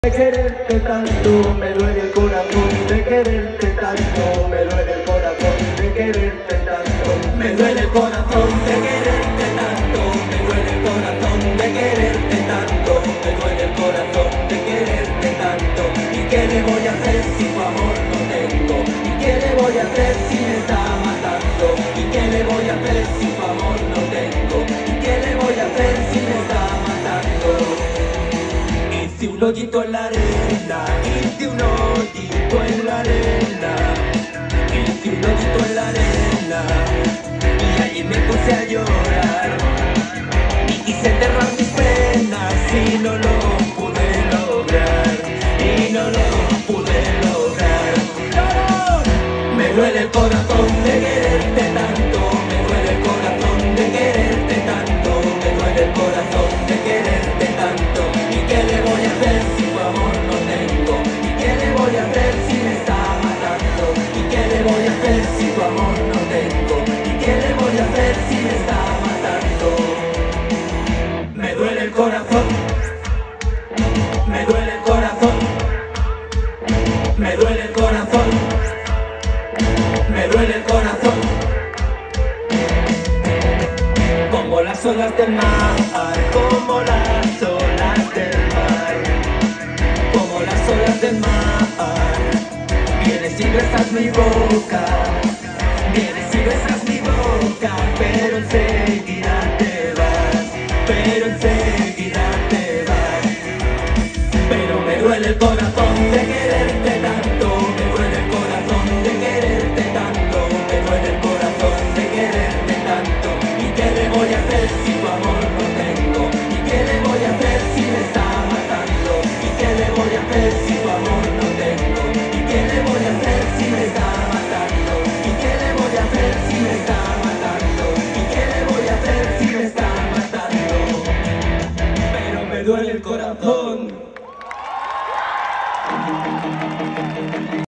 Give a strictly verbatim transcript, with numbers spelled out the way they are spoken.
De quererte tanto me duele el corazón, de quererte tanto me duele el corazón, de quererte tanto me duele el corazón, de quererte tanto me duele el corazón, de quererte tanto me duele el corazón, de quererte tanto. ¿Y qué le voy a hacer si tu amor no tengo? ¿Y qué le voy a hacer si me está matando? ¿Y qué le voy a hacer si tu amor no tengo? ¿Y qué le voy a hacer si me está matando? Hice un hoyito en la arena, hice un hoyito en la arena, hice un hoyito en la arena, y allí me puse a llorar, y quise enterrar mis penas, y no lo pude lograr, y no lo pude lograr. ¡Dolor! Me duele el corazón de quererte tanto, me duele el corazón de quererte tanto, me duele el corazón de quererte tanto. ¿Y qué le voy a hacer si tu amor no tengo? ¿Y qué le voy a hacer si me está matando? ¿Y qué le voy a hacer si tu amor no tengo? ¿Y qué le voy a hacer si me está matando? Me duele el corazón, me duele el corazón, me duele el corazón, me duele el corazón. Como las olas del mar, como las olas del mar, como las olas del mar. Vienes y besas mi boca, vienes y besas mi boca, pero enseguida te vas, pero enseguida te vas. Pero me duele el corazón de quererte tanto, me duele el corazón de quererte tanto, me duele el corazón de quererte tanto. ¿Y qué le voy a hacer si tu amor no tengo? ¿Y qué le voy a hacer si me está matando? ¿Y qué le voy a hacer si tu amor no tengo? ¿Y qué le voy a hacer si me está matando? ¿Y qué le voy a hacer si me está matando? ¿Y qué le voy a hacer si me está matando? Pero me duele el corazón.